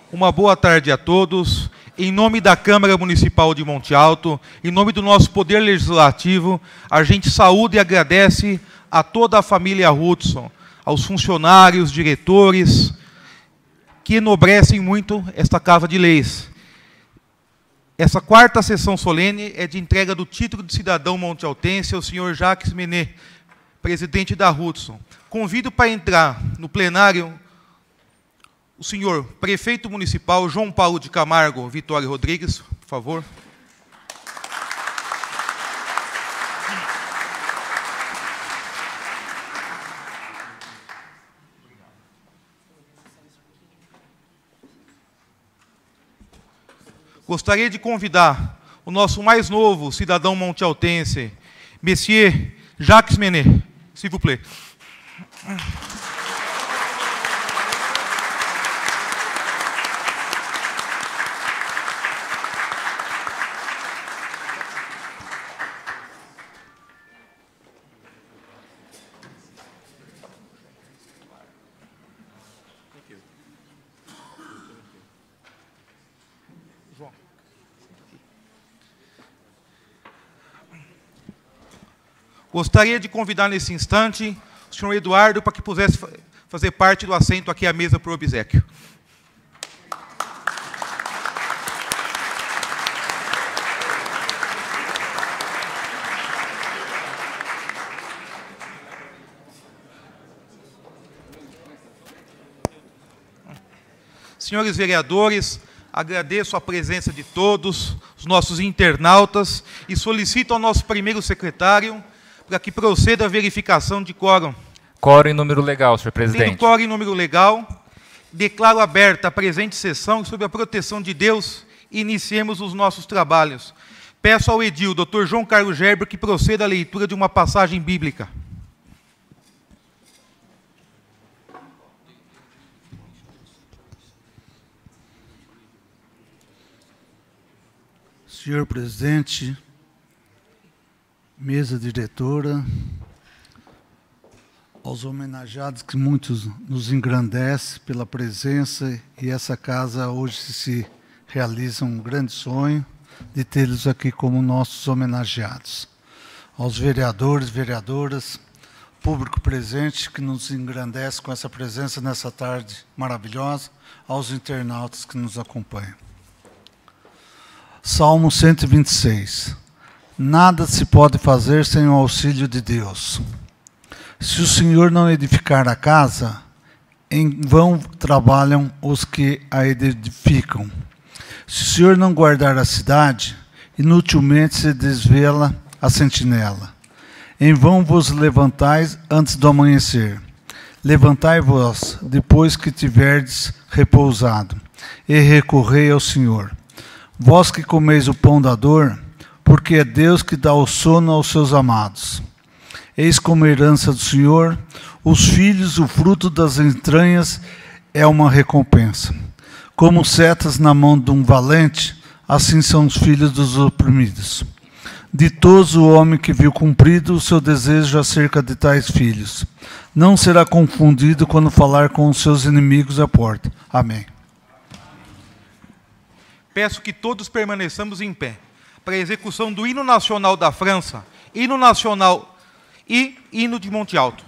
Uma boa tarde a todos. Em nome da Câmara Municipal de Monte Alto, em nome do nosso Poder Legislativo, a gente saúda e agradece a toda a família Hudson, aos funcionários, diretores, que enobrecem muito esta Casa de Leis. Essa quarta sessão solene é de entrega do título de cidadão montealtense ao senhor Jacques Menet, presidente da Hudson. Convido para entrar no plenário o senhor prefeito municipal João Paulo de Camargo Vitória Rodrigues, por favor. Gostaria de convidar o nosso mais novo cidadão montealtense, Monsieur Jacques Menet, s'il vous plaît. Gostaria de convidar nesse instante o senhor Eduardo para que pudesse fazer parte do assento aqui à mesa para o obséquio. Senhores vereadores, agradeço a presença de todos, os nossos internautas, e solicito ao nosso primeiro secretário para que proceda a verificação de quórum. Quórum em número legal, senhor presidente. Tendo quórum em número legal, declaro aberta a presente sessão e, sob a proteção de Deus, iniciemos os nossos trabalhos. Peço ao edil, Dr. João Carlos Gerber, que proceda à leitura de uma passagem bíblica. Senhor presidente, mesa diretora, aos homenageados que muitos nos engrandece pela presença, e essa casa hoje se realiza um grande sonho de tê-los aqui como nossos homenageados. Aos vereadores, vereadoras, público presente que nos engrandece com essa presença nessa tarde maravilhosa, aos internautas que nos acompanham. Salmo 126. Nada se pode fazer sem o auxílio de Deus. Se o Senhor não edificar a casa, em vão trabalham os que a edificam. Se o Senhor não guardar a cidade, inutilmente se desvela a sentinela. Em vão vos levantais antes do amanhecer. Levantai-vos depois que tiverdes repousado, e recorrei ao Senhor. Vós que comeis o pão da dor, porque é Deus que dá o sono aos seus amados. Eis como herança do Senhor, os filhos, o fruto das entranhas, é uma recompensa. Como setas na mão de um valente, assim são os filhos dos oprimidos. Ditoso o homem que viu cumprido o seu desejo acerca de tais filhos. Não será confundido quando falar com os seus inimigos à porta. Amém. Peço que todos permaneçamos em pé para a execução do hino nacional da França, hino nacional e hino de Monte Alto.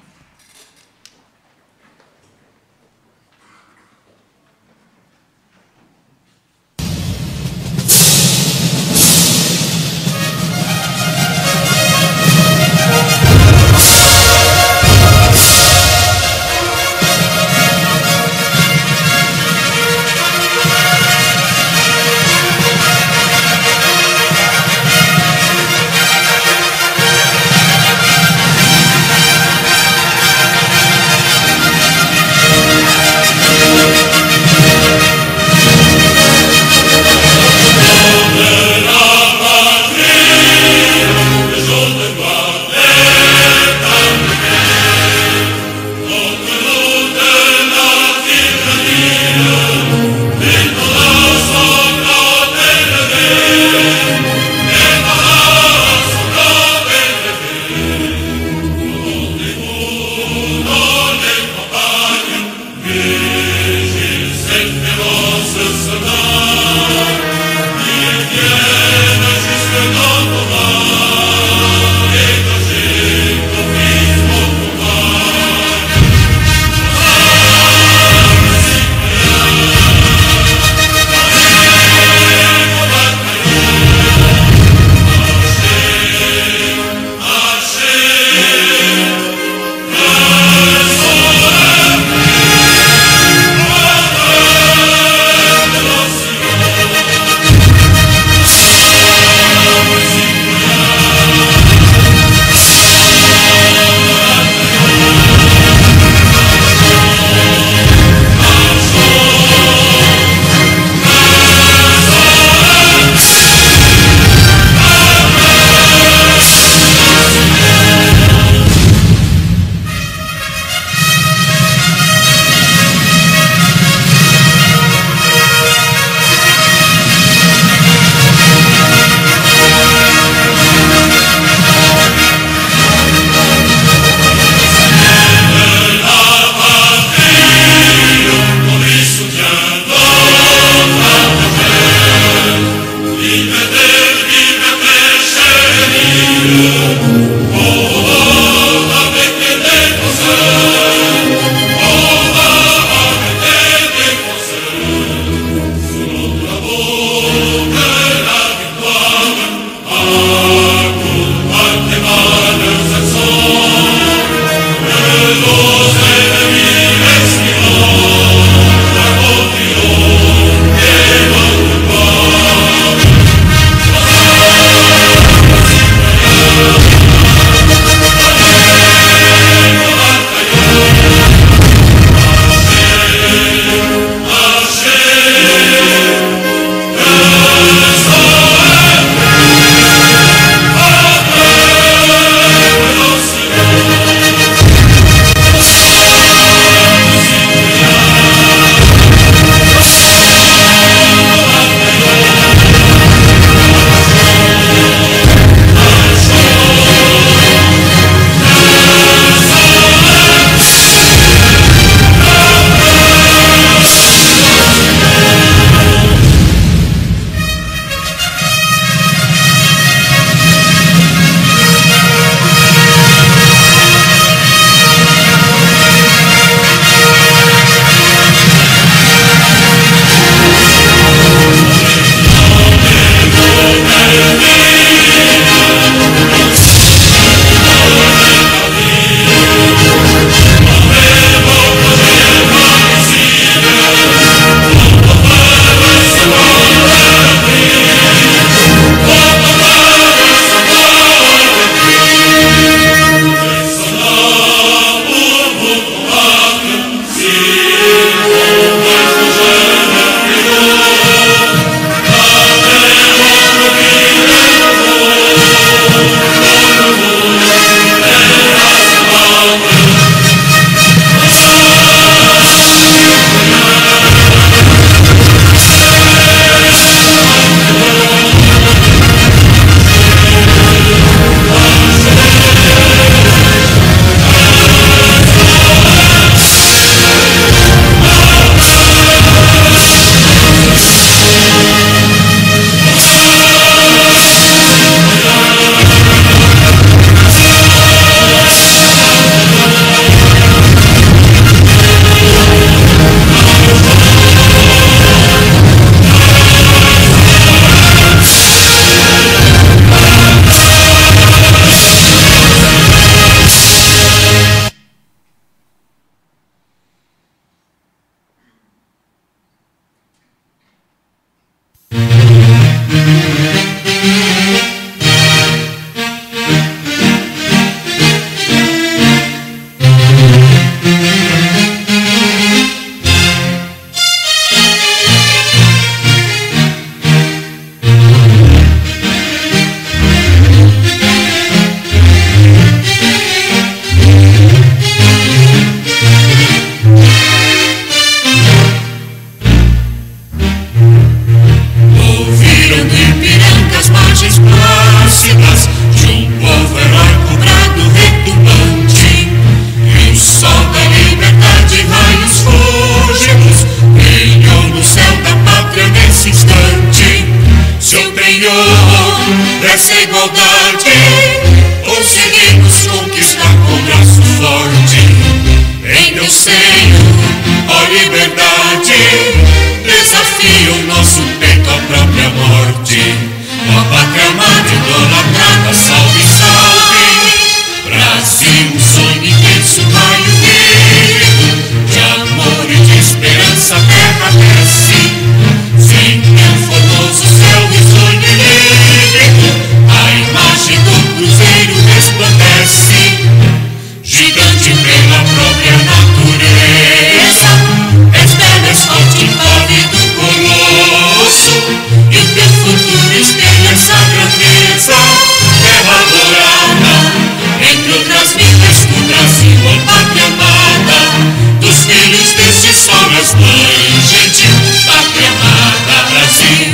empenhou dessa igualdade, conseguimos conquistar com braço forte. Em teu seio, ó liberdade, desafia o nosso peito à própria morte. Ó pátria amada, idolatrada, salve, salve. Brasil, um sonho intenso, raio vivo de amor e de esperança, terra desce. Sem teu formoso céu risonho e lírico, a imagem do cruzeiro resplandece. Gigante pela própria natureza, és bela, és forte, impávido colosso, e o teu futuro espelha essa grandeza. Terra dourada, entre outras vidas do Brasil, ó pátria amada, dos filhos deste sol és mãe gentil, pátria amada, Brasil.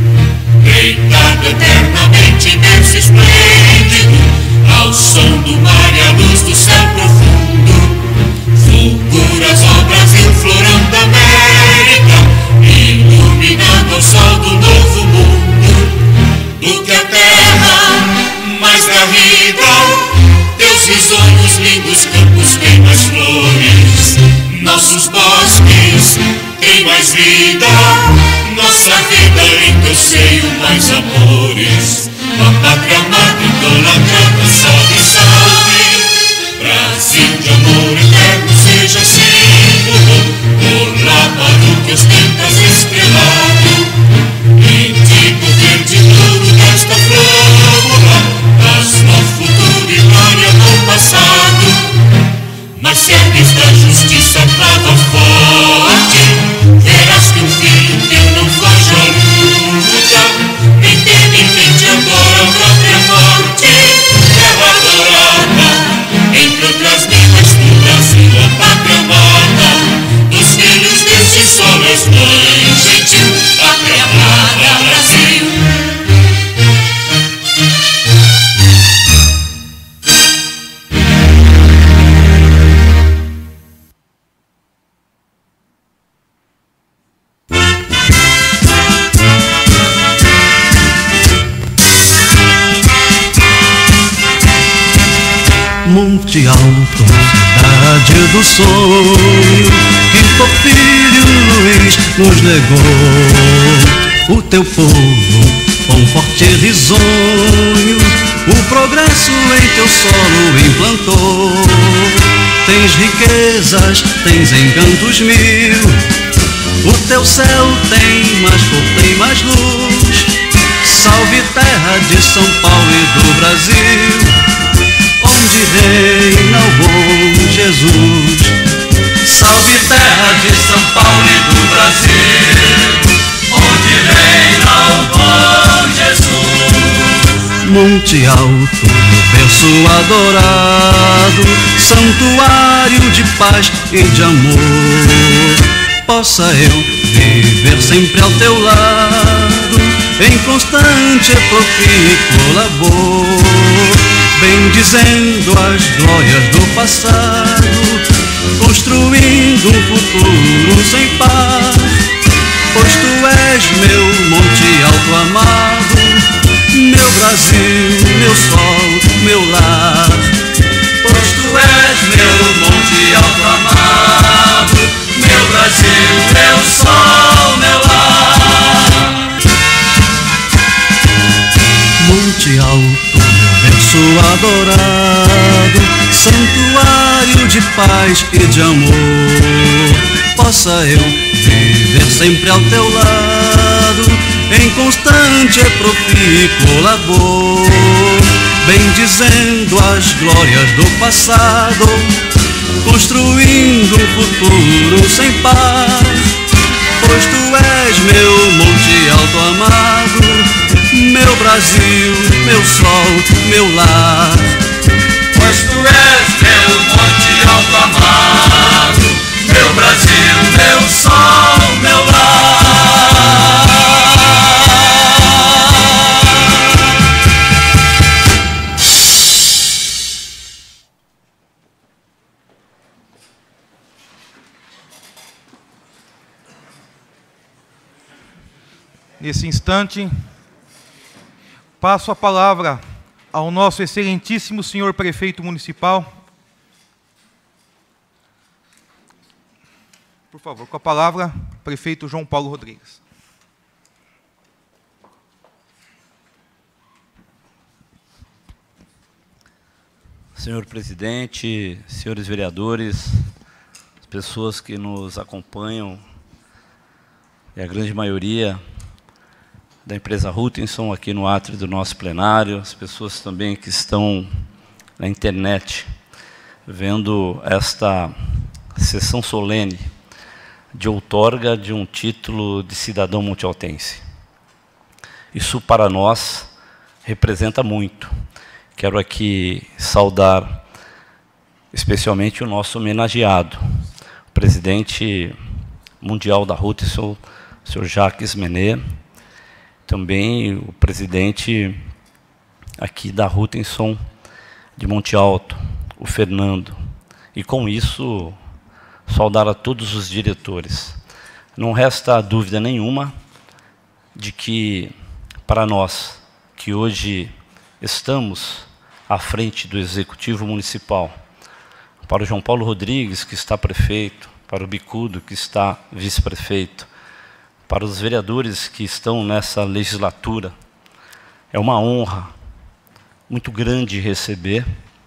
Deitado eternamente imenso, esplêndido, ao som do mar e à luz do céu profundo, fulguras, ó Brasil, florão da América, iluminando o sol do novo mundo. Do que a terra mais garrida, teus risonhos, lindos campos têm mais flores, nossos bosques têm mais vida, nossa vida em teu seio mais amores. A pátria amada, idolatrada, salve, salve. Brasil de amor eterno, seja símbolo, olá para o que ostentas estrelado. Indico verde ouro desta flâmula, das no futuro e glória no passado. Mas se ergues da justiça brava forte, verás que um filho teu não foge à luta, nem teme quem te adora a própria morte. Terra adorada, entre outras vidas do Brasil, a pátria amada, dos filhos deste sol és mãe gentil, pátria amada, Brasil. Monte Alto, cidade do sonho, que Porfírio Luiz nos legou. O teu povo, com forte risonho, o progresso em teu solo implantou. Tens riquezas, tens encantos mil, o teu céu tem mais cor, tem mais luz. Salve terra de São Paulo e do Brasil, onde reina o bom Jesus. Salve terra de São Paulo e do Brasil, onde reina o bom Jesus. Monte Alto, berço adorado, santuário de paz e de amor. Possa eu viver sempre ao teu lado, em constante e profícuo labor, bendizendo as glórias do passado, construindo um futuro sem par. Pois tu és meu Monte Alto amado, meu Brasil, meu sol, meu lar. Pois tu és meu Monte Alto amado, meu Brasil, meu sol, meu lar. Monte Alto, meu berço adorado, santuário de paz e de amor. Possa eu viver sempre ao teu lado, em constante e profícuo labor, bendizendo as glórias do passado, construindo um futuro sem par. Pois tu és meu Monte Alto amado, meu Brasil, meu sol, meu lar. Pois tu és meu Monte Alto amado, meu Brasil, meu sol, meu lar. Nesse instante, Passo a palavra ao nosso excelentíssimo senhor prefeito municipal. Por favor, com a palavra, prefeito João Paulo Rodrigues. Senhor presidente, senhores vereadores, as pessoas que nos acompanham, e a grande maioria da empresa Hutchinson aqui no átrio do nosso plenário, as pessoas também que estão na internet, vendo esta sessão solene de outorga de um título de cidadão montialtense. Isso para nós representa muito. Quero aqui saudar especialmente o nosso homenageado, o presidente mundial da Hutchinson, o senhor Jacques Menet, também o presidente aqui da Hutchinson de Monte Alto, o Fernando. E com isso, saudar a todos os diretores. Não resta dúvida nenhuma de que, para nós, que hoje estamos à frente do Executivo Municipal, para o João Paulo Rodrigues, que está prefeito, para o Bicudo, que está vice-prefeito, para os vereadores que estão nessa legislatura, é uma honra muito grande receber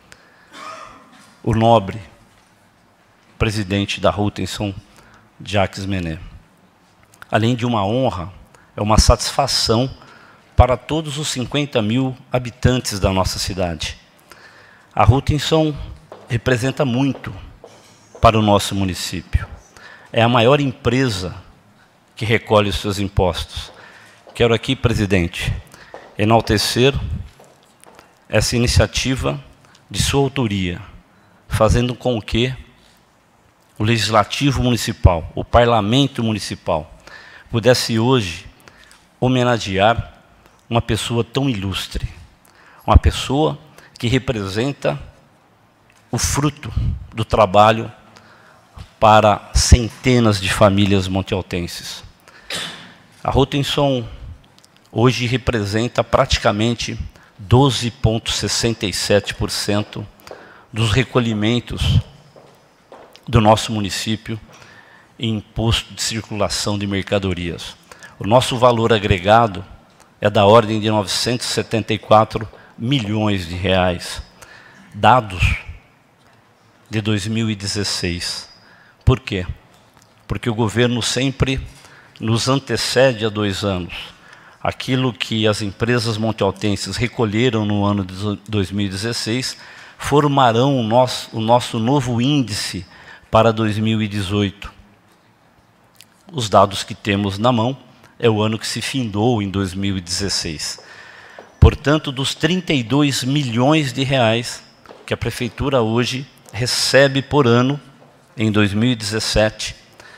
o nobre presidente da Hutchinson, Jacques Menet. Além de uma honra, é uma satisfação para todos os 50 mil habitantes da nossa cidade. A Hutchinson representa muito para o nosso município. É a maior empresa que recolhe os seus impostos. Quero aqui, presidente, enaltecer essa iniciativa de sua autoria, fazendo com que o Legislativo Municipal, o Parlamento Municipal, pudesse hoje homenagear uma pessoa tão ilustre, uma pessoa que representa o fruto do trabalho para centenas de famílias montialtenses. A Hutchinson hoje representa praticamente 12,67% dos recolhimentos do nosso município em imposto de circulação de mercadorias. O nosso valor agregado é da ordem de 974 milhões de reais, dados de 2016. Por quê? Porque o governo sempre nos antecede há 2 anos. Aquilo que as empresas montialtenses recolheram no ano de 2016 formarão o nosso novo índice para 2018. Os dados que temos na mão é o ano que se findou em 2016. Portanto, dos 32 milhões de reais que a Prefeitura hoje recebe por ano, em 2017,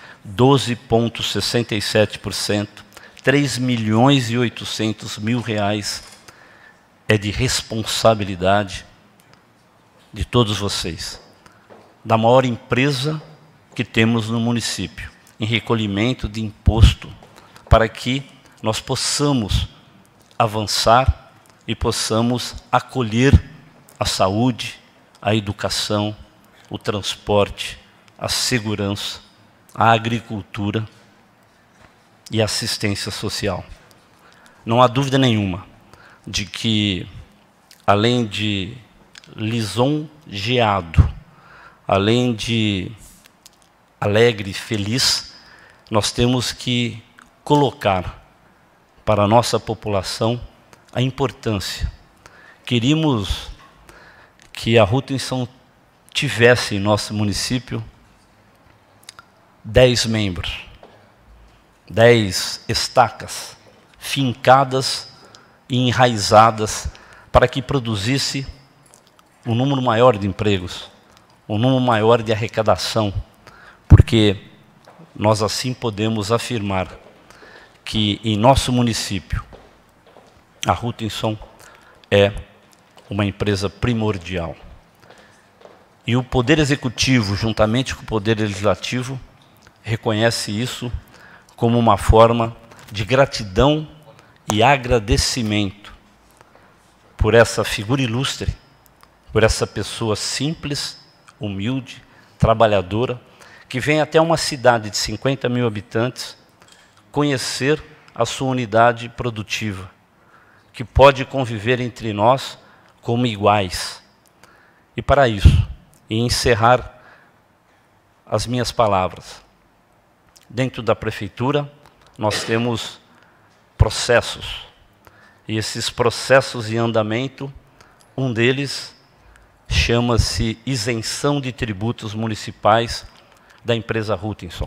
12,67%, 3 milhões e 800 mil reais é de responsabilidade de todos vocês, da maior empresa que temos no município, em recolhimento de imposto, para que nós possamos avançar e possamos acolher a saúde, a educação, o transporte, a segurança, a agricultura e a assistência social. Não há dúvida nenhuma de que, além de lisonjeado, além de alegre e feliz, nós temos que colocar para a nossa população a importância. Queríamos que a Hutchinson tivesse em nosso município 10 membros, 10 estacas fincadas e enraizadas para que produzisse um número maior de empregos, um número maior de arrecadação, porque nós assim podemos afirmar que em nosso município a Hutchinson é uma empresa primordial. E o Poder Executivo, juntamente com o Poder Legislativo, reconhece isso como uma forma de gratidão e agradecimento por essa figura ilustre, por essa pessoa simples, humilde, trabalhadora, que vem até uma cidade de 50 mil habitantes conhecer a sua unidade produtiva, que pode conviver entre nós como iguais. E para isso, e encerrar as minhas palavras, dentro da prefeitura nós temos processos, e esses processos em andamento, um deles chama-se isenção de tributos municipais da empresa Hutchinson.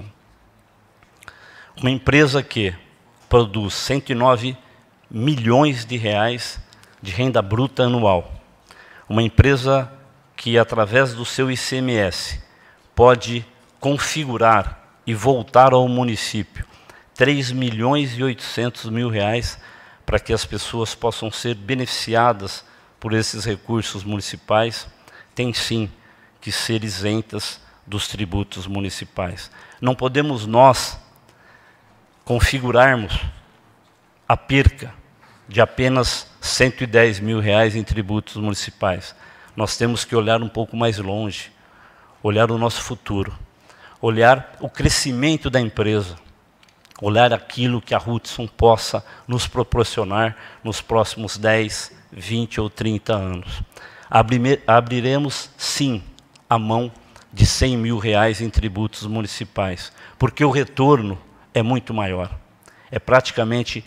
Uma empresa que produz 109 milhões de reais de renda bruta anual. Uma empresa que, através do seu ICMS, pode configurar e voltar ao município 3 milhões e 800 mil reais para que as pessoas possam ser beneficiadas por esses recursos municipais, tem sim que ser isentas dos tributos municipais. Não podemos nós configurarmos a perca de apenas 110 mil reais em tributos municipais. Nós temos que olhar um pouco mais longe, olhar o nosso futuro, olhar o crescimento da empresa, olhar aquilo que a Hutchinson possa nos proporcionar nos próximos 10, 20 ou 30 anos. Abriremos, sim, a mão de 100 mil reais em tributos municipais, porque o retorno é muito maior. É praticamente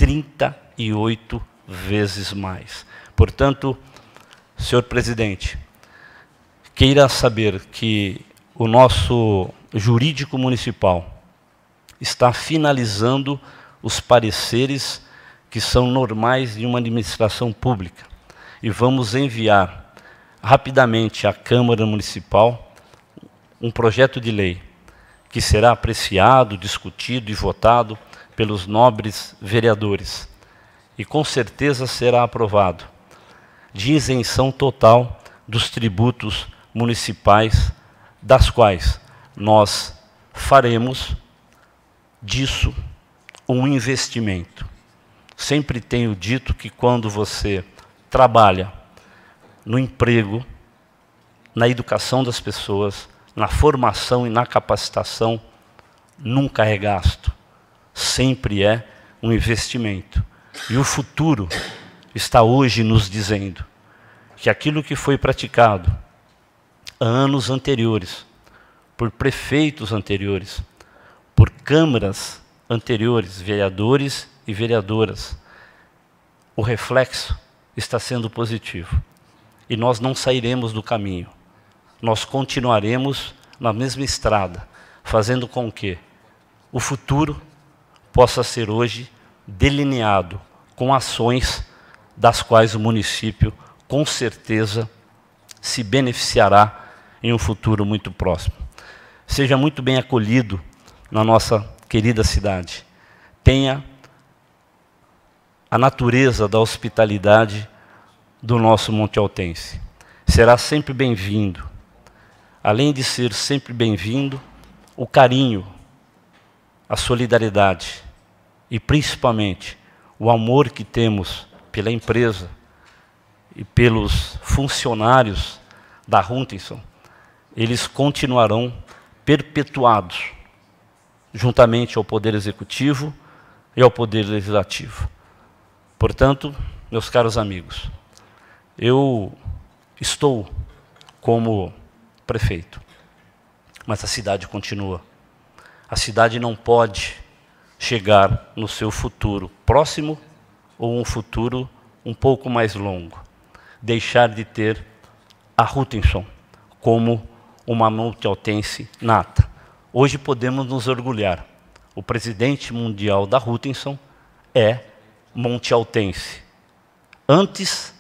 38 vezes mais. Portanto, senhor presidente, queira saber que o nosso jurídico municipal está finalizando os pareceres que são normais de uma administração pública e vamos enviar rapidamente à Câmara Municipal um projeto de lei que será apreciado, discutido e votado pelos nobres vereadores e com certeza será aprovado, de isenção total dos tributos municipais, das quais nós faremos disso um investimento. Sempre tenho dito que quando você trabalha no emprego, na educação das pessoas, na formação e na capacitação, nunca é gasto, sempre é um investimento. E o futuro está hoje nos dizendo que aquilo que foi praticado há anos anteriores, por prefeitos anteriores, por câmaras anteriores, vereadores e vereadoras, o reflexo está sendo positivo. E nós não sairemos do caminho. Nós continuaremos na mesma estrada, fazendo com que o futuro possa ser hoje delineado com ações das quais o município, com certeza, se beneficiará em um futuro muito próximo. Seja muito bem acolhido na nossa querida cidade. Tenha a natureza da hospitalidade do nosso Monte Altense. Será sempre bem-vindo. Além de ser sempre bem-vindo, o carinho, a solidariedade e, principalmente, o amor que temos pela empresa e pelos funcionários da Hutchinson, eles continuarão perpetuados, juntamente ao Poder Executivo e ao Poder Legislativo. Portanto, meus caros amigos, eu estou como prefeito, mas a cidade continua. A cidade não pode chegar no seu futuro próximo ou um futuro um pouco mais longo, deixar de ter a Hutchinson como uma multialtense nata. Hoje podemos nos orgulhar. O presidente mundial da Hutchinson é montialtense. Antes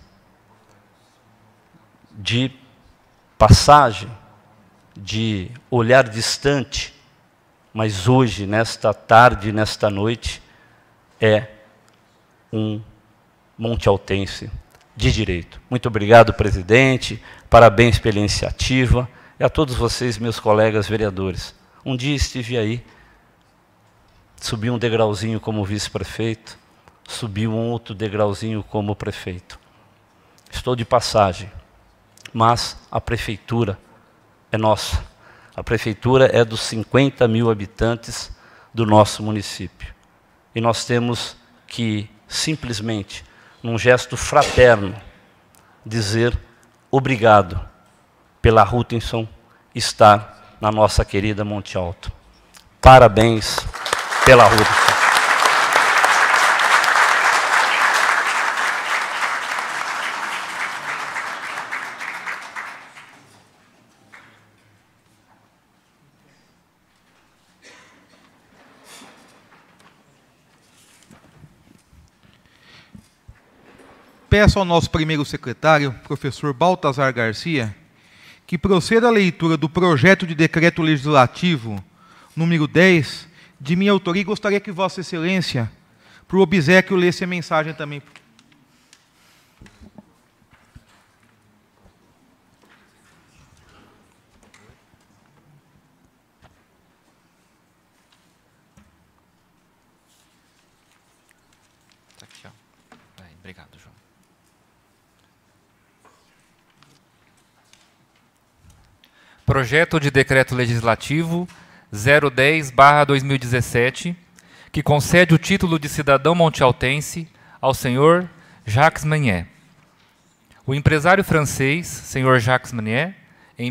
de passagem, de olhar distante, mas hoje, nesta tarde, nesta noite, é um montialtense de direito. Muito obrigado, presidente, parabéns pela iniciativa, e a todos vocês, meus colegas vereadores. Um dia estive aí, subi um degrauzinho como vice-prefeito, subi um outro degrauzinho como prefeito. estou de passagem, mas a prefeitura é nossa. A prefeitura é dos 50 mil habitantes do nosso município. E nós temos que, simplesmente, num gesto fraterno, dizer obrigado pela Hutchinson estar na nossa querida Monte Alto. Parabéns pela Hutchinson. Peço ao nosso primeiro secretário, professor Baltazar Garcia, que proceda à leitura do projeto de decreto legislativo número 10, de minha autoria, e gostaria que Vossa Excelência, por obséquio, lesse a mensagem também. Aqui, ó. Obrigado, João. Projeto de Decreto Legislativo 010/2017, que concede o título de cidadão montialtense ao senhor Jacques Magnet. O empresário francês, senhor Jacques Magnet, em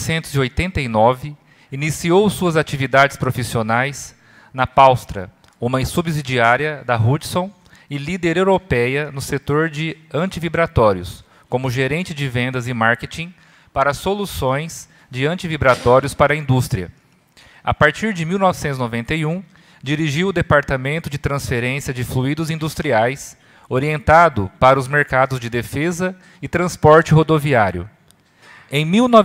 1989, iniciou suas atividades profissionais na Paustra, uma subsidiária da Hutchinson e líder europeia no setor de antivibratórios, como gerente de vendas e marketing para soluções de antivibratórios para a indústria. A partir de 1991, dirigiu o Departamento de Transferência de Fluidos Industriais, orientado para os mercados de defesa e transporte rodoviário. Em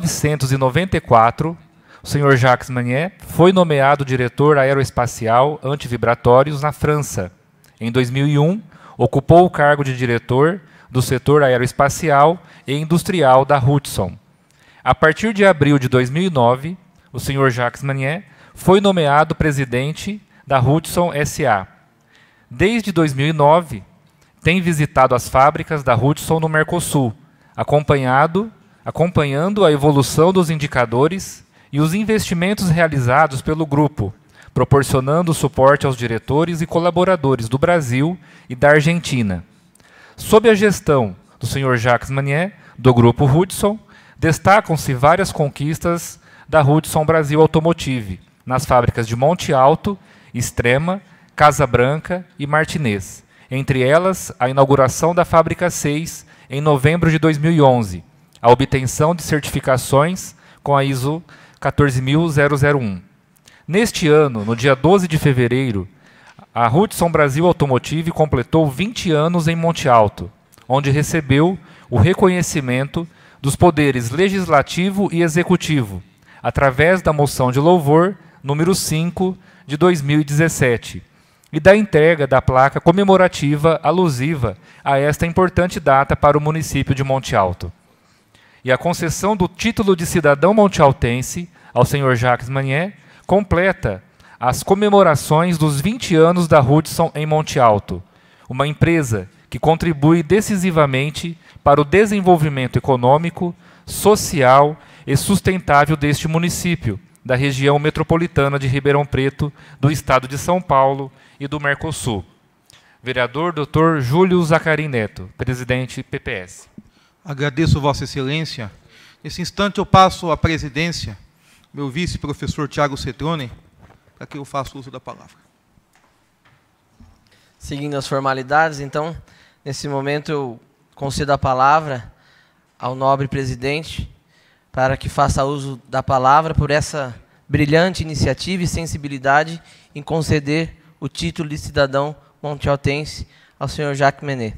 1994, o Sr. Jacques Magnet foi nomeado diretor aeroespacial antivibratórios na França. Em 2001, ocupou o cargo de diretor do setor aeroespacial e industrial da Hutchinson. A partir de abril de 2009, o Sr. Jacques Magnet foi nomeado presidente da Hutchinson S.A. Desde 2009, tem visitado as fábricas da Hutchinson no Mercosul, acompanhando a evolução dos indicadores e os investimentos realizados pelo grupo, proporcionando suporte aos diretores e colaboradores do Brasil e da Argentina. Sob a gestão do Sr. Jacques Magnet, do grupo Hutchinson, destacam-se várias conquistas da Hutchinson Brasil Automotive, nas fábricas de Monte Alto, Extrema, Casa Branca e Martinez. Entre elas, a inauguração da Fábrica 6 em novembro de 2011, a obtenção de certificações com a ISO 14001. Neste ano, no dia 12 de fevereiro, a Hutchinson Brasil Automotive completou 20 anos em Monte Alto, onde recebeu o reconhecimento dos poderes legislativo e executivo, através da moção de louvor número 5 de 2017, e da entrega da placa comemorativa alusiva a esta importante data para o município de Monte Alto. E a concessão do título de cidadão montialtense ao Sr. Jacques Magnet completa as comemorações dos 20 anos da Hutchinson em Monte Alto, uma empresa que contribui decisivamente para o desenvolvimento econômico, social e sustentável deste município, da região metropolitana de Ribeirão Preto, do estado de São Paulo e do Mercosul. Vereador Dr. Júlio Zacarim Neto, presidente PPS. Agradeço Vossa Excelência. Nesse instante eu passo a presidência, meu vice, professor Tiago Cetrone, para que eu faça uso da palavra. Seguindo as formalidades, então, nesse momento eu concedo a palavra ao nobre presidente para que faça uso da palavra por essa brilhante iniciativa e sensibilidade em conceder o título de cidadão montialtense ao senhor Jacques Magnet.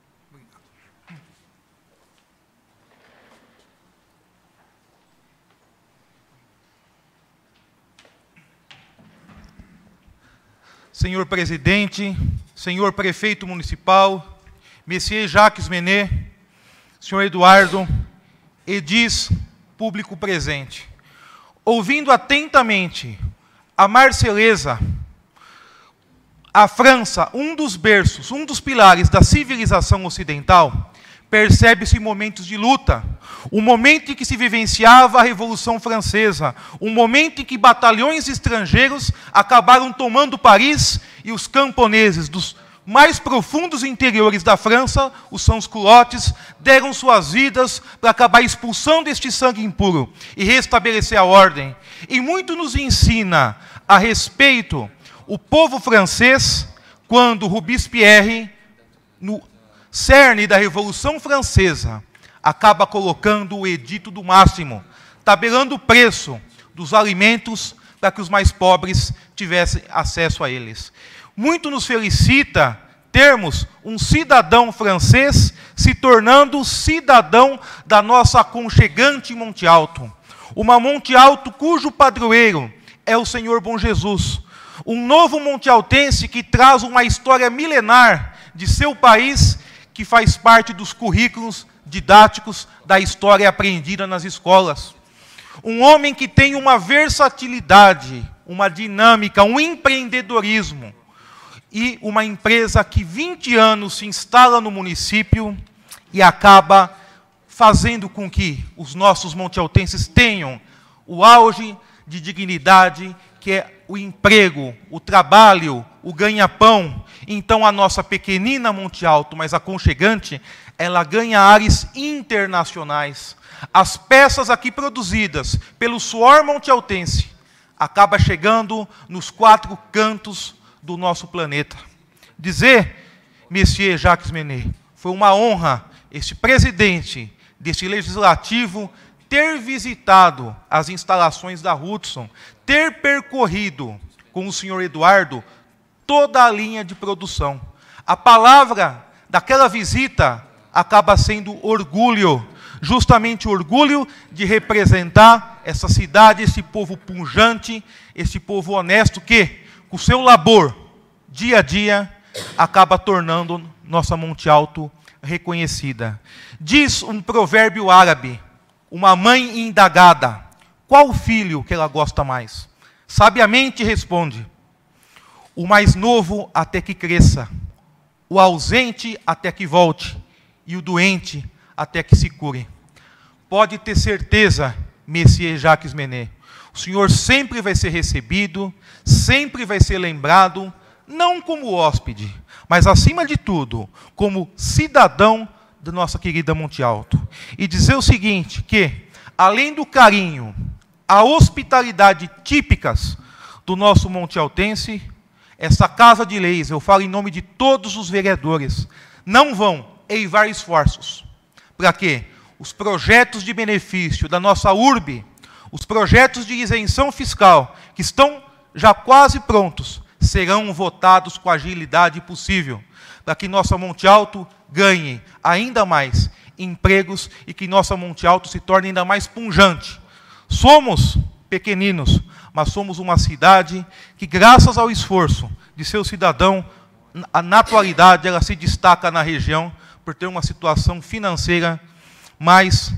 Senhor presidente, senhor prefeito municipal, Messier Jacques Magnet, senhor Eduardo, edis, público presente. Ouvindo atentamente a Marselhesa, a França, um dos berços, um dos pilares da civilização ocidental, percebe-se momentos de luta, o momento em que se vivenciava a Revolução Francesa, o momento em que batalhões estrangeiros acabaram tomando Paris e os camponeses dos mais profundos interiores da França, os sans-culottes, deram suas vidas para acabar expulsando este sangue impuro e restabelecer a ordem. E muito nos ensina a respeito o povo francês, quando Robespierre, no cerne da Revolução Francesa, acaba colocando o edito do máximo, tabelando o preço dos alimentos para que os mais pobres tivessem acesso a eles. Muito nos felicita termos um cidadão francês se tornando cidadão da nossa aconchegante Monte Alto. Uma Monte Alto cujo padroeiro é o Senhor Bom Jesus. Um novo montealtense que traz uma história milenar de seu país, que faz parte dos currículos didáticos da história aprendida nas escolas. Um homem que tem uma versatilidade, uma dinâmica, um empreendedorismo, e uma empresa que 20 anos se instala no município e acaba fazendo com que os nossos montealtenses tenham o auge de dignidade, que é o emprego, o trabalho, o ganha-pão. Então a nossa pequenina Monte Alto, mas aconchegante, ela ganha ares internacionais. As peças aqui produzidas pelo suor montealtense acaba chegando nos 4 cantos do nosso planeta. Dizer, Monsieur Jacques Menet, foi uma honra este presidente deste legislativo ter visitado as instalações da Hudson, ter percorrido com o senhor Eduardo toda a linha de produção. A palavra daquela visita acaba sendo orgulho, justamente o orgulho de representar essa cidade, esse povo pujante, esse povo honesto que, com o seu labor, dia a dia, acaba tornando nossa Monte Alto reconhecida. Diz um provérbio árabe, uma mãe indagada, qual filho que ela gosta mais? Sabiamente responde, o mais novo até que cresça, o ausente até que volte, e o doente até que se cure. Pode ter certeza, Monsieur Jacques Menet, o senhor sempre vai ser recebido, sempre vai ser lembrado, não como hóspede, mas, acima de tudo, como cidadão da nossa querida Monte Alto. E dizer o seguinte, que, além do carinho, a hospitalidade típicas do nosso montealtense, essa Casa de Leis, eu falo em nome de todos os vereadores, não vão eivar esforços para que os projetos de benefício da nossa urbe, os projetos de isenção fiscal, que estão já quase prontos, serão votados com a agilidade possível, para que nossa Monte Alto ganhe ainda mais empregos e que nossa Monte Alto se torne ainda mais pujante. Somos pequeninos, mas somos uma cidade que, graças ao esforço de seu cidadão, na atualidade ela se destaca na região por ter uma situação financeira mais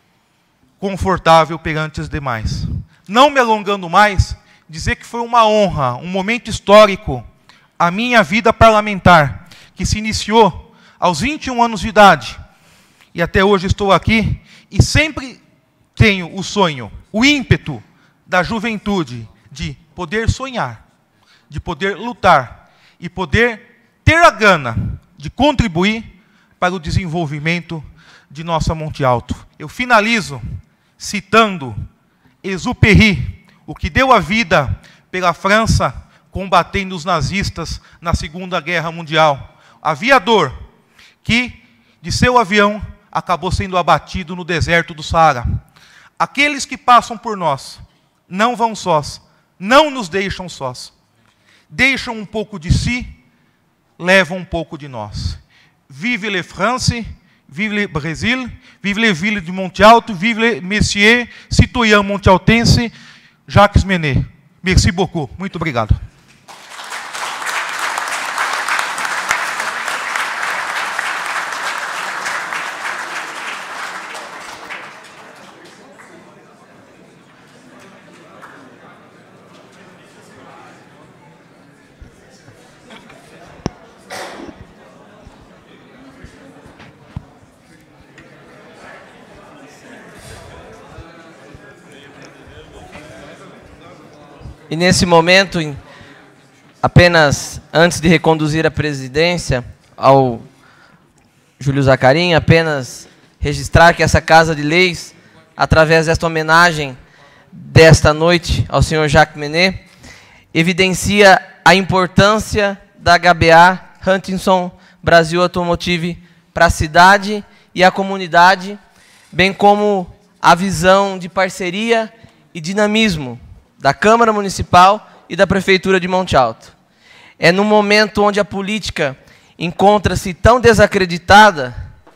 confortável perante os demais. Não me alongando mais, dizer que foi uma honra, um momento histórico, a minha vida parlamentar, que se iniciou aos 21 anos de idade, e até hoje estou aqui, e sempre tenho o sonho, o ímpeto da juventude, de poder sonhar, de poder lutar, e poder ter a gana de contribuir para o desenvolvimento de nossa Monte Alto. Eu finalizo citando Exupéry, o que deu a vida pela França, combatendo os nazistas na Segunda Guerra Mundial. Aviador, que de seu avião acabou sendo abatido no deserto do Saara. Aqueles que passam por nós não vão sós, não nos deixam sós. Deixam um pouco de si, levam um pouco de nós. Vive le France, vive le Brésil, vive le ville de Monte Alto, vive le Monsieur, citoyen montealtense, Jacques Menet. Merci beaucoup. Muito obrigado. E nesse momento, apenas antes de reconduzir a presidência ao Júlio Zacarin, apenas registrar que essa Casa de Leis, através desta homenagem desta noite ao senhor Jacques Menet, evidencia a importância da HBA Huntington Brasil Automotive para a cidade e a comunidade, bem como a visão de parceria e dinamismo da Câmara Municipal e da Prefeitura de Monte Alto. É num momento onde a política encontra-se tão desacreditada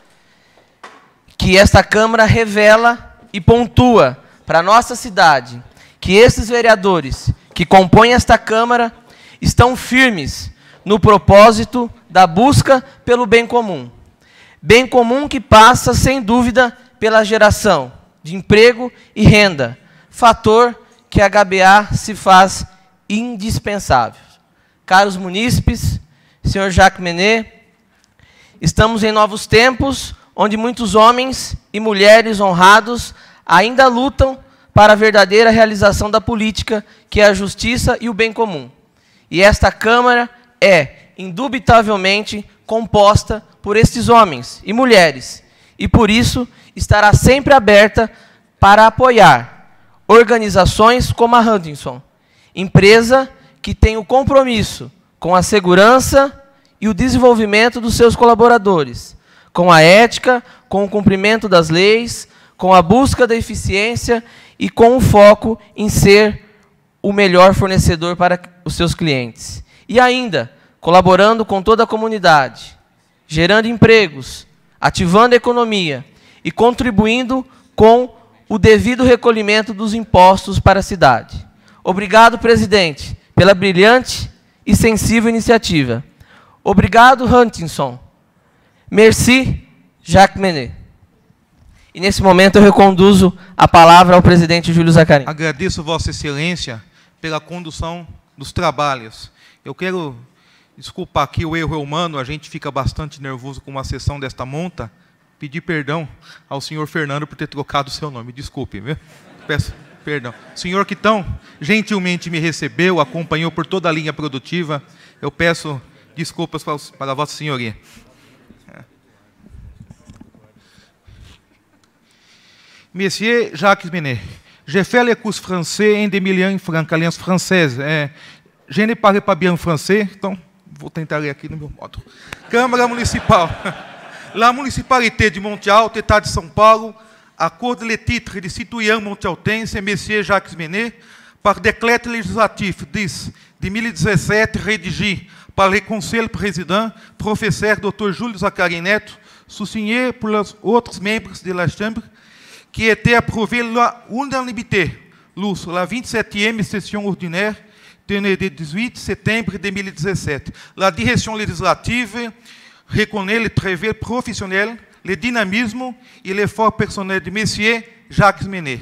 que esta Câmara revela e pontua para a nossa cidade que esses vereadores que compõem esta Câmara estão firmes no propósito da busca pelo bem comum. Bem comum que passa, sem dúvida, pela geração de emprego e renda, fator que a HBA se faz indispensável. Caros munícipes, senhor Jacques Menet, estamos em novos tempos, onde muitos homens e mulheres honrados ainda lutam para a verdadeira realização da política, que é a justiça e o bem comum. E esta Câmara é, indubitavelmente, composta por estes homens e mulheres, e por isso estará sempre aberta para apoiar organizações como a Huntington, empresa que tem o compromisso com a segurança e o desenvolvimento dos seus colaboradores, com a ética, com o cumprimento das leis, com a busca da eficiência e com o foco em ser o melhor fornecedor para os seus clientes. E ainda, colaborando com toda a comunidade, gerando empregos, ativando a economia e contribuindo com o devido recolhimento dos impostos para a cidade. Obrigado, presidente, pela brilhante e sensível iniciativa. Obrigado, Huntington. Merci, Jacques Menet. E nesse momento eu reconduzo a palavra ao presidente Júlio Zacarin. Agradeço Vossa Excelência pela condução dos trabalhos. Eu quero desculpar aqui o erro humano, a gente fica bastante nervoso com uma sessão desta monta. Pedir perdão ao senhor Fernando por ter trocado o seu nome. Desculpe, viu? Peço perdão. O senhor que tão gentilmente me recebeu, acompanhou por toda a linha produtiva, eu peço desculpas para Vossa Senhoria. Monsieur Jacques Menet, j'ai fait les cours français en 2001 en alliance française. Je ne parle pas bien français, então vou tentar ler aqui no meu modo. Câmara Municipal. La municipalité de Monte Alto, État de São Paulo, accorde le titre de citoyen montealtense à Monsieur Jacques Menet par décret législatif 10 de 2017 rédigé par le Conseil président, professeur Dr. Júlio Zacarin Neto, sous-signé par les autres membres de la Chambre, qui était approuvé à l'unanimité lors de la 27e session ordinaire tenue le 18 septembre 2017. La direction législative reconnaît le travail professionnel, le dynamisme et l'effort personnel de M. Jacques Menet.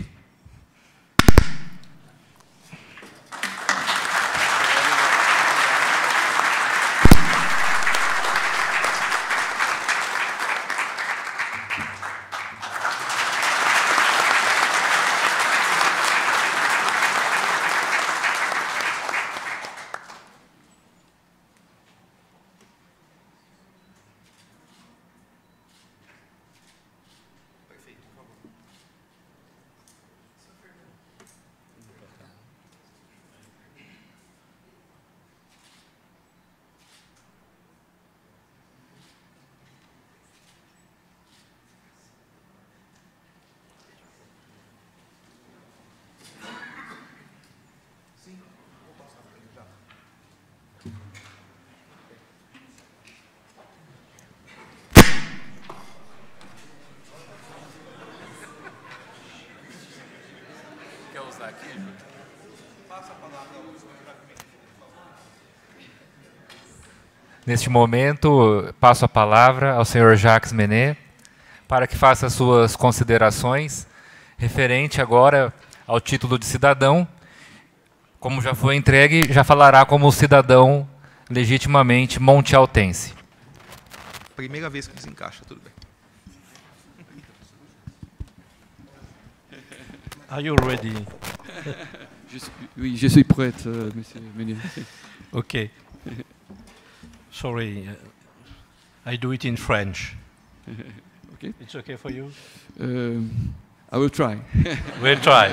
Neste momento, passo a palavra ao senhor Jacques Menet para que faça suas considerações referente agora ao título de cidadão. Como já foi entregue, já falará como cidadão legitimamente montealtense. Primeira vez que desencaixa, tudo bem. Are you ready? Oui, je suis prête, Monsieur Meunier. Okay. Sorry, I do it in French. Okay. It's okay for you? I will try. We'll try.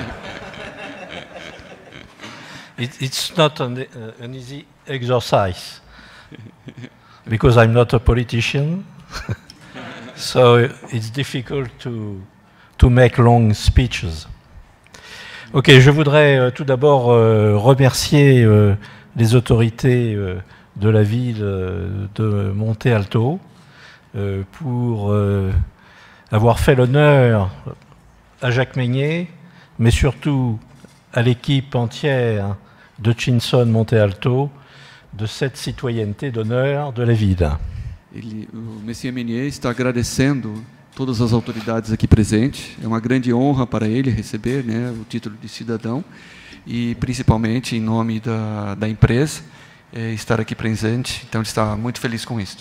It's not an easy exercise because I'm not a politician, so it's difficult to make long speeches. Ok, je voudrais tout d'abord remercier les autorités de la ville de Monte Alto pour avoir fait l'honneur à Jacques Meunier, mais surtout à l'équipe entière de Chinson Monte Alto de cette citoyenneté d'honneur de la ville. O Messias Meunier está agradecendo todas as autoridades aqui presentes. É uma grande honra para ele receber, né, o título de cidadão e principalmente em nome da empresa estar aqui presente. Então ele está muito feliz com isso.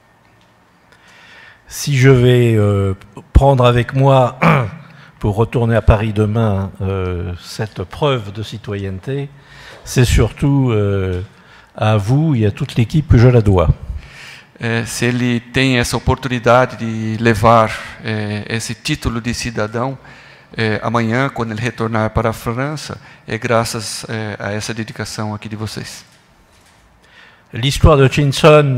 Si je vais prendre avec moi pour retourner à Paris demain cette preuve de citoyenneté, c'est surtout à vous et à toute l'équipe que je la dois. Se ele tem essa oportunidade de levar esse título de cidadão amanhã, quando ele retornar para a França, é graças a essa dedicação aqui de vocês. L'histoire de Chinson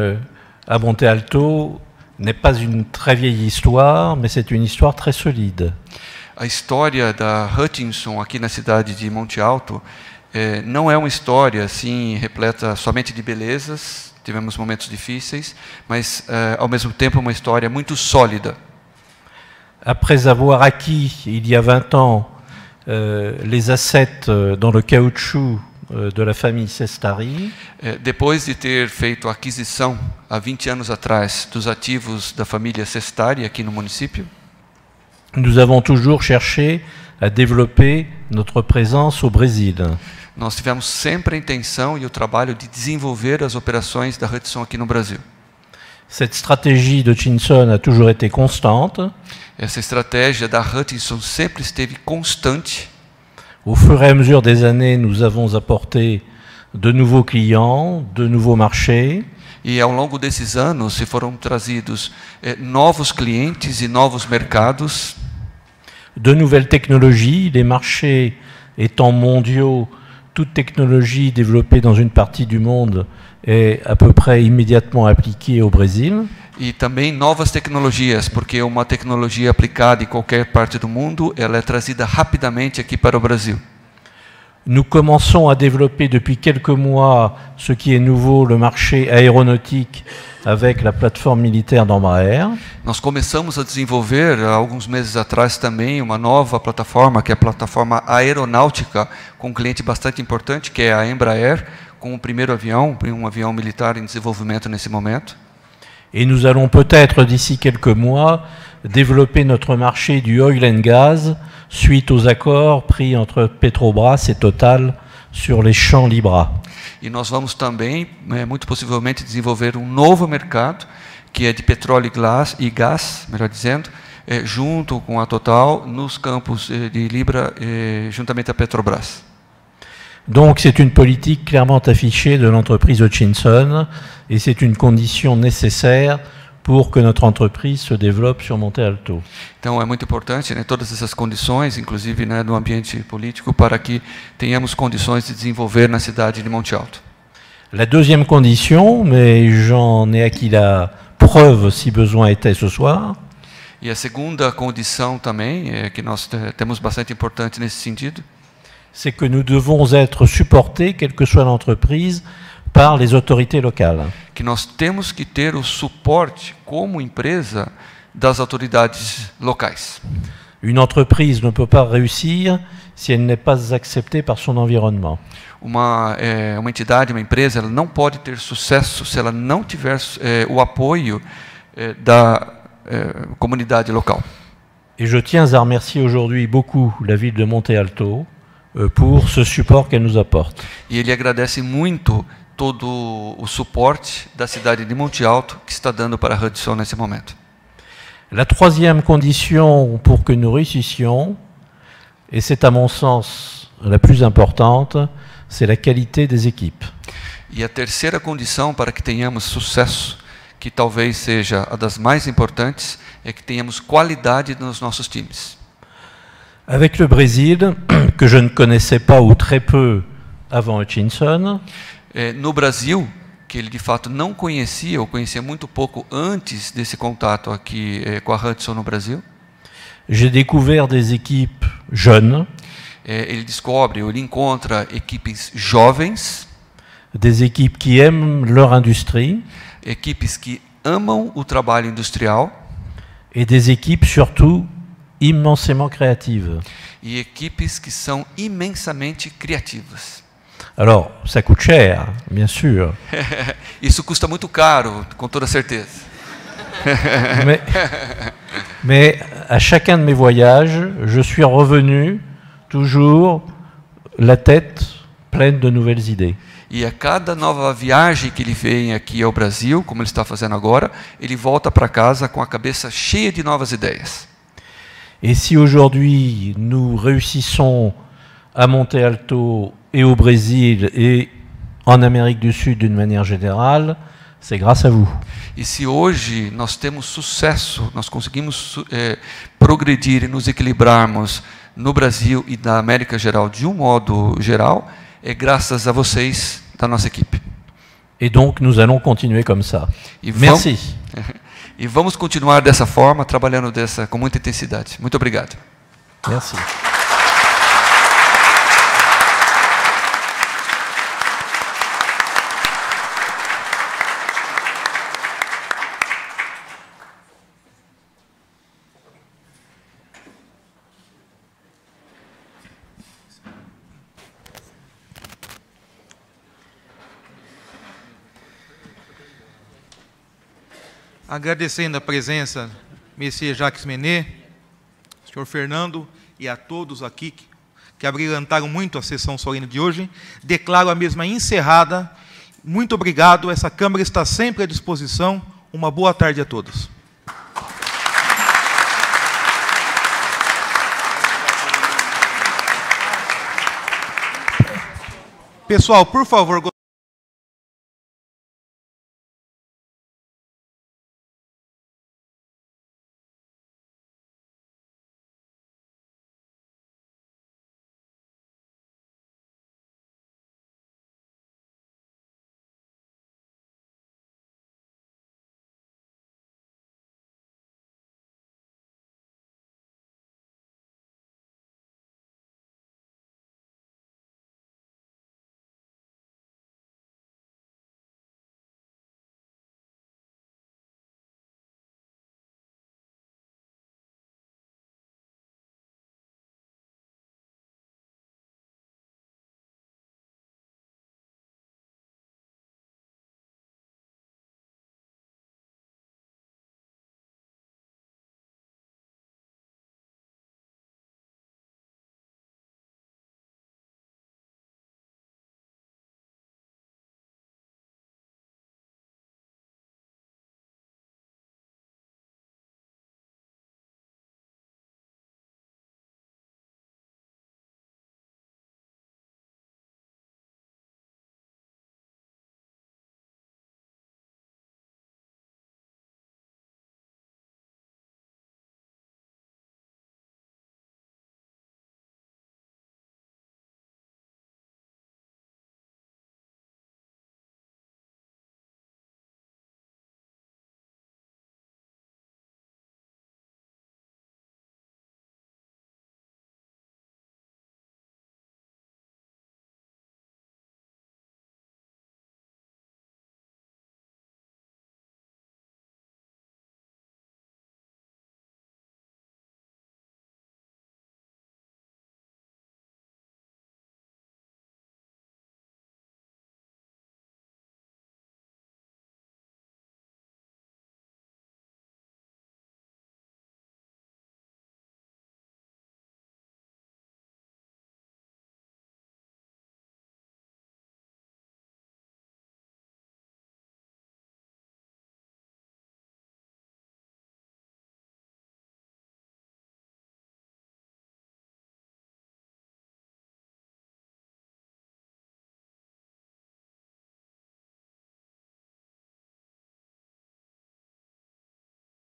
à Monte Alto n'est pas une très vieille histoire, mais c'est une histoire très solide. A história da Hutchinson aqui na cidade de Monte Alto não é uma história assim repleta somente de belezas. Tivemos momentos difíceis, mas ao mesmo tempo uma história muito sólida. Après avoir acquis il y a 20 ans les assets dans le caoutchouc de la famille Sestari, depois de ter feito a aquisição há 20 anos atrás dos ativos da família Sestari aqui no município, nous avons toujours cherché à développer notre présence au Brésil. Nós tivemos sempre a intenção e o trabalho de desenvolver as operações da Hutchinson aqui no Brasil. Cette stratégie de Chinson a toujours été constante. Essa estratégia da Hutchinson sempre esteve constante. Au fur et à mesure des années, nous avons apporté de nouveaux clients, de nouveaux marchés. E ao longo desses anos se foram trazidos novos clientes e novos mercados. De nouvelles technologies, les marchés étant mondiaux, toute technologie développée dans une partie du monde est à peu près immédiatement appliquée au Brésil. E também novas tecnologias, porque uma tecnologia aplicada em qualquer parte do mundo, ela é trazida rapidamente aqui para o Brasil. Nous commençons à développer depuis quelques mois ce qui est nouveau, le marché aéronautique avec la plateforme militaire d'Embraer. Nós começamos a desenvolver há alguns meses atrás também uma nova plataforma, que é a plataforma aeronáutica, com um cliente bastante importante, que é a Embraer, com o primeiro avião, um avião militar em desenvolvimento nesse momento. Et nous allons peut-être d'ici quelques mois développer notre marché du oil and gas suite aux accords pris entre Petrobras et Total sur les champs Libra. E nós vamos também, muito possivelmente, desenvolver um novo mercado, que é de petróleo e gás, melhor dizendo, junto com a Total, nos campos de Libra, juntamente à Petrobras. Donc c'est une politique clairement affichée de l'entreprise Hutchinson et c'est une condition nécessaire pour que notre entreprise se développe sur Monte Alto. Então é muito importante, né, todas essas condições, inclusive, né, no ambiente político, para que tenhamos condições de desenvolver na cidade de Monte Alto. La deuxième condition, mais j'en ai acquis la preuve si besoin était ce soir. E a segunda condição também, que nós temos bastante importante nesse sentido, c'est que nous devons être supportés, quelle que soit l'entreprise, par les autorités locales. Que nós temos que ter o suporte como empresa das autoridades locais. Une entreprise ne peut pas réussir si elle n'est pas acceptée par son environnement. Uma entidade, uma empresa, ela não pode ter sucesso se ela não tiver o apoio da comunidade local. Et je tiens à remercier aujourd'hui beaucoup la ville de Monte Alto pour ce support qu'elle nous apporte. E ele agradece muito todo o suporte da cidade de Monte Alto que está dando para a Hutchinson nesse momento. La troisième condition pour que nous réussissions, et c'est à mon sens la plus importante, c'est la qualité des équipes. E a terceira condição para que tenhamos sucesso, que talvez seja a das mais importantes, é que tenhamos qualidade nos nossos times. Avec le Brésil, que je ne connaissais pas ou très peu avant Hutchinson, No Brasil, que ele de fato não conhecia, ou conhecia muito pouco antes desse contato aqui com a Hudson no Brasil, j'ai découvert des équipes jeunes, ele descobre, ou ele encontra equipes jovens, des équipes qui aiment leur industrie, equipes que amam o trabalho industrial et des équipes surtout immensément créatives. e equipes que são imensamente criativas. Alors, ça coûte cher, bien sûr, Isso custa muito caro, com toda certeza. mais à chacun de mes voyages, je suis revenu toujours la tête pleine de nouvelles idées. E a cada nova viagem que ele vem aqui ao Brasil, como ele está fazendo agora, ele volta para casa com a cabeça cheia de novas ideias. Et si aujourd'hui nous réussissons à Monte Alto et au Brésil et en Amérique du Sud d'une manière générale, c'est grâce à vous. E se hoje nós temos sucesso, nós conseguimos progredir e nos equilibrarmos no Brasil e na América geral de um modo geral, é graças a vocês da nossa equipe. Et donc nous allons continuer comme ça. E Merci. E vamos continuar dessa forma, trabalhando com muita intensidade. Muito obrigado. Merci. Agradecendo a presença do Messias Jacques Menet, senhor Fernando e a todos aqui que abrilhantaram muito a sessão solene de hoje, declaro a mesma encerrada. Muito obrigado, essa Câmara está sempre à disposição. Uma boa tarde a todos. Pessoal, por favor...